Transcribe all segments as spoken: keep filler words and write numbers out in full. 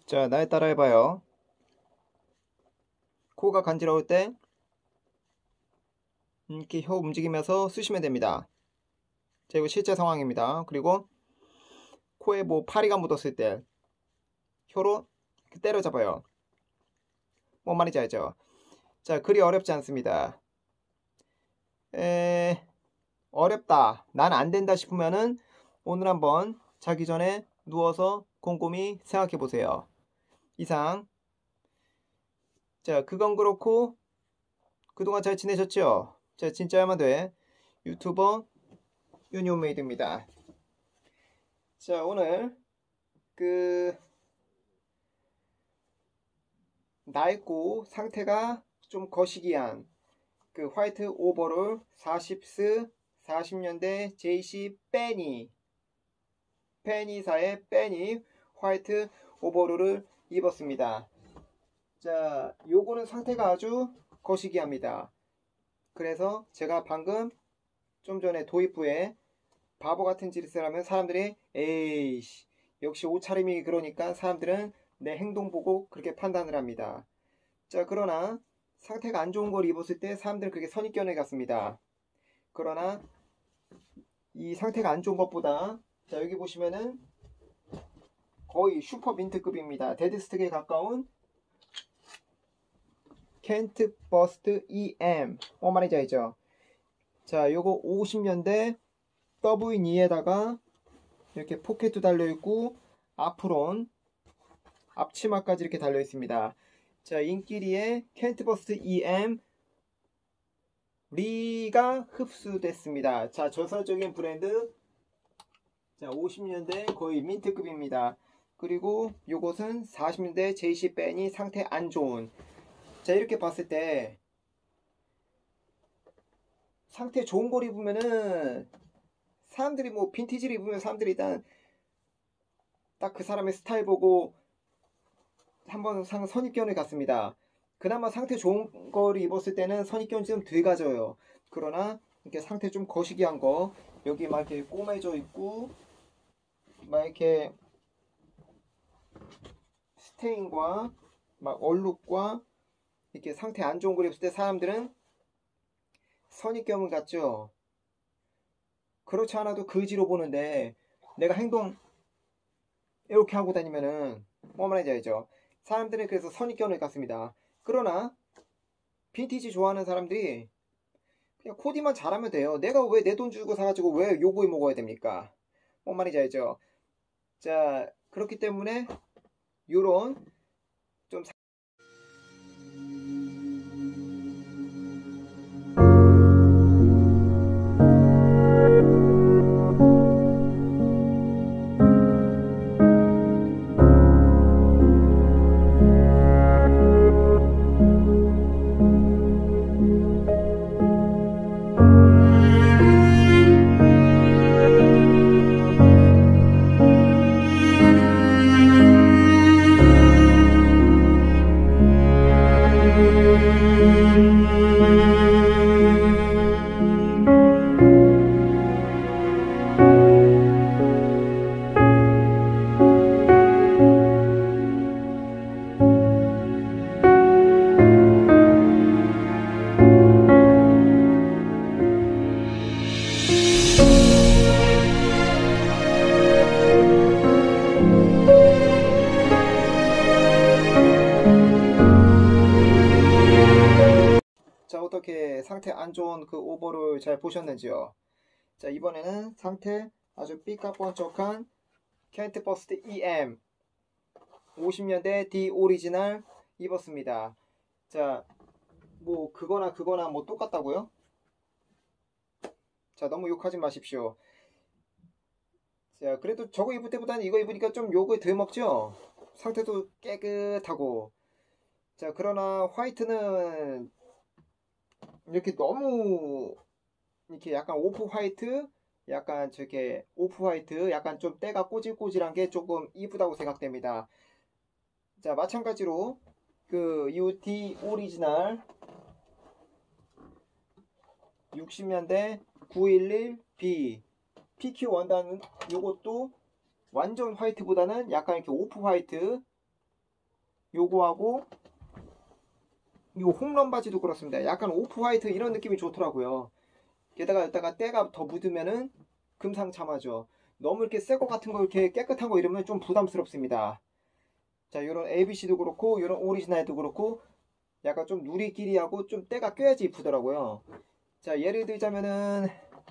자, 나에 따라 해봐요. 코가 간지러울 때 이렇게 혀 움직이면서 쓰시면 됩니다. 자, 이거 실제 상황입니다. 그리고 코에 뭐 파리가 묻었을 때 혀로 때려잡아요. 뭔 말인지 알죠? 자, 그리 어렵지 않습니다. 에... 어렵다, 난 안 된다 싶으면은 오늘 한번 자기 전에 누워서 곰곰이 생각해 보세요. 이상. 자, 그건 그렇고 그동안 잘 지내셨죠? 자, 진짜 하면 돼. 유튜버 유니온메이드입니다. 자, 오늘 그 낡고 상태가 좀 거시기한 그 화이트 오버롤 사십스 사십 년대 제이씨 빼니 빼니사의 빼니 화이트 오버롤을 입었습니다. 자, 요거는 상태가 아주 거시기합니다. 그래서 제가 방금 좀 전에 도입 후에 바보 같은 짓을 하면 사람들이 에이씨, 역시 옷차림이 그러니까 사람들은 내 행동 보고 그렇게 판단을 합니다. 자, 그러나 상태가 안 좋은 걸 입었을 때 사람들은 그게 선입견을 갖습니다. 그러나 이 상태가 안 좋은 것보다, 자, 여기 보시면은 거의 슈퍼 민트급입니다. 데드스틱에 가까운 켄트 버스트 이엠. 어, 말인지 알죠? 자, 요거 오십 년대 더블유 니에다가 이렇게 포켓도 달려있고 앞으론 앞치마까지 이렇게 달려있습니다. 자, 인기리의 켄트버스트 이엠 리가 흡수됐습니다. 자, 저설적인 브랜드. 자, 오십 년대 거의 민트급입니다. 그리고 요것은 사십 년대 제이씨 뺀이 상태 안 좋은. 자, 이렇게 봤을 때 상태 좋은 걸 입으면은 사람들이 뭐 빈티지를 입으면 사람들이 일단 딱 그 사람의 스타일 보고 한번 상 선입견을 갖습니다. 그나마 상태 좋은 걸 입었을 때는 선입견이 좀 덜 가져요. 그러나 이렇게 상태 좀 거시기한 거, 여기 막 이렇게 꼬매져 있고 막 이렇게 스테인과 막 얼룩과 이렇게 상태 안 좋은 걸 입었을 때 사람들은 선입견을 갖죠. 그렇지 않아도 그지로 보는데 내가 행동 이렇게 하고 다니면은 뭐 말인지 알죠? 사람들은 그래서 선입견을 갖습니다. 그러나 빈티지 좋아하는 사람들이 그냥 코디만 잘하면 돼요. 내가 왜 내 돈 주고 사가지고 왜 요거에 먹어야 됩니까? 뭔 말인지 알죠? 자, 그렇기 때문에 요런 좀 자, 어떻게 상태 안 좋은 그 오버를 잘 보셨는지요? 자, 이번에는 상태 아주 삐까뻔쩍한 켄트버스트 이엠 오십 년대 디 오리지널 입었습니다. 자, 뭐 그거나 그거나 뭐 똑같다고요? 자, 너무 욕하지 마십시오. 자, 그래도 저거 입을 때보다는 이거 입으니까 좀 욕을 덜 먹죠? 상태도 깨끗하고. 자, 그러나 화이트는 이렇게 너무 이렇게 약간 오프 화이트, 약간 저렇게 오프 화이트, 약간 좀 때가 꼬질꼬질한 게 조금 이쁘다고 생각됩니다. 자, 마찬가지로 그 유티 오리지널 육십 년대 구일일 비 피큐 원단은 요것도 완전 화이트보다는 약간 이렇게 오프 화이트, 요거하고 요 홈런 바지도 그렇습니다. 약간 오프 화이트 이런 느낌이 좋더라고요. 게다가 여기다가 때가 더 묻으면은 금상첨화죠. 너무 이렇게 새 거 같은 거 이렇게 깨끗한 거 이러면 좀 부담스럽습니다. 자, 요런 에이비씨도 그렇고 요런 오리지널도 그렇고 약간 좀 누리끼리하고 좀 때가 껴야지 이쁘더라고요. 자, 예를 들자면은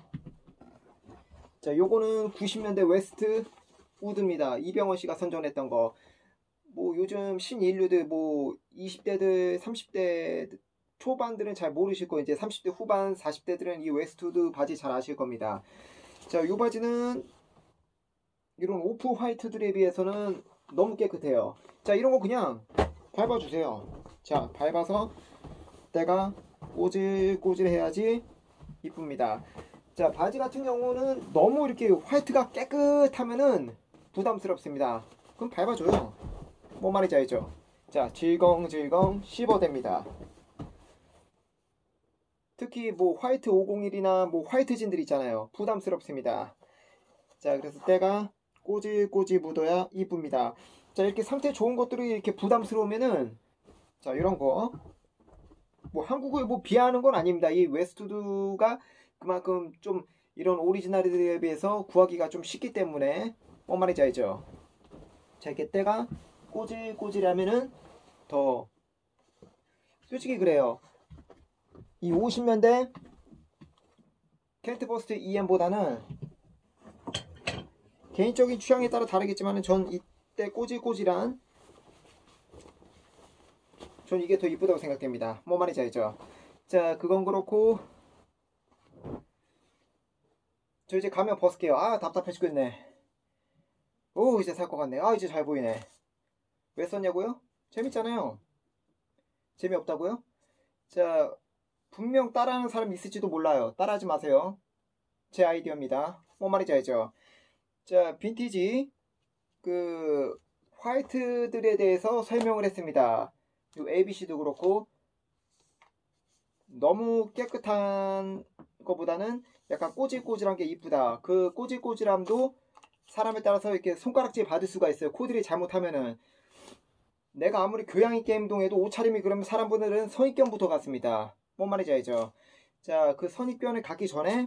자, 요거는 구십 년대 웨스트 우드입니다. 이병헌 씨가 선전했던 거. 뭐 요즘 신인류들 뭐 이십 대들 삼십 대 초반들은 잘 모르실 거예요. 이제 삼십 대 후반 사십 대들은 이 웨스트우드 바지 잘 아실 겁니다. 자, 요 바지는 이런 오프 화이트들에 비해서는 너무 깨끗해요. 자, 이런 거 그냥 밟아주세요. 자, 밟아서 때가 꼬질꼬질 해야지 이쁩니다. 자, 바지 같은 경우는 너무 이렇게 화이트가 깨끗하면은 부담스럽습니다. 그럼 밟아줘요. 뭔 말인지 알죠? 자, 질겅질겅 씹어댑니다. 특히 뭐 화이트 오백일이나 뭐 화이트 진들 있잖아요. 부담스럽습니다. 자, 그래서 때가 꼬질꼬질 묻어야 이쁩니다. 자, 이렇게 상태 좋은 것들이 이렇게 부담스러우면은 자, 이런 거 뭐 한국을 뭐 비하하는 건 아닙니다. 이 웨스트우드가 그만큼 좀 이런 오리지널들에 비해서 구하기가 좀 쉽기 때문에 뭔 말인지 알죠? 자, 이렇게 때가 꼬질꼬질하면은 더 솔직히 그래요. 이 오십 년대 켄트버스트 이엠보다는 개인적인 취향에 따라 다르겠지만 전 이때 꼬질꼬질한 전 이게 더 이쁘다고 생각됩니다. 뭔 말인지 알죠? 자, 그건 그렇고 저 이제 가면 벗을게요. 아, 답답해 죽겠네. 오, 이제 살 것 같네. 아, 이제 잘 보이네. 왜 썼냐고요? 재밌잖아요. 재미없다고요? 자, 분명 따라하는 사람 있을지도 몰라요. 따라하지 마세요. 제 아이디어입니다. 뭔 말인지 알죠? 자, 빈티지 그 화이트들에 대해서 설명을 했습니다. 요 에이비씨도 그렇고 너무 깨끗한 것보다는 약간 꼬질꼬질한 게 이쁘다. 그 꼬질꼬질함도 사람에 따라서 이렇게 손가락질 받을 수가 있어요. 코디를 잘못하면은 내가 아무리 교양 있게 행동해도 옷차림이 그러면 사람분들은 선입견부터 갖습니다. 뭔 말인지 알죠? 자, 그 선입견을 갖기 전에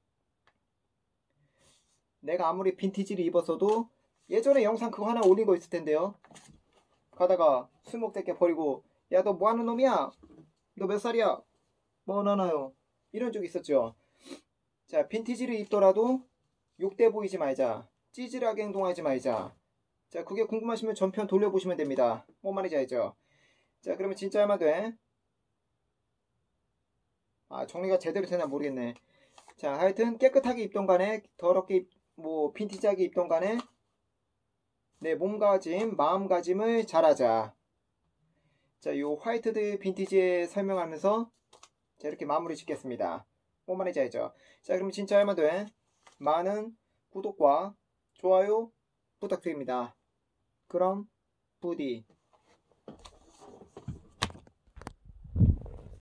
내가 아무리 빈티지를 입었어도 예전에 영상 그거 하나 올린 거 있을 텐데요. 가다가 술 먹을 때 버리고 야, 너 뭐하는 놈이야? 너 몇 살이야? 뭐 하나요? 이런 적 있었죠. 자, 빈티지를 입더라도 욕돼 보이지 말자. 찌질하게 행동하지 말자. 자, 그게 궁금하시면 전편 돌려보시면 됩니다. 뭔 말인지 알죠? 자, 그러면 진짜 하면 돼. 아, 정리가 제대로 되나 모르겠네. 자, 하여튼 깨끗하게 입던 간에 더럽게 입, 뭐 빈티지하게 입던 간에 내 몸가짐, 마음가짐을 잘하자. 자, 요 화이트드 빈티지에 설명하면서 자, 이렇게 마무리 짓겠습니다. 뭔 말인지 알죠? 자, 그럼 진짜 하면 돼. 많은 구독과 좋아요 부탁드립니다. 그럼 부디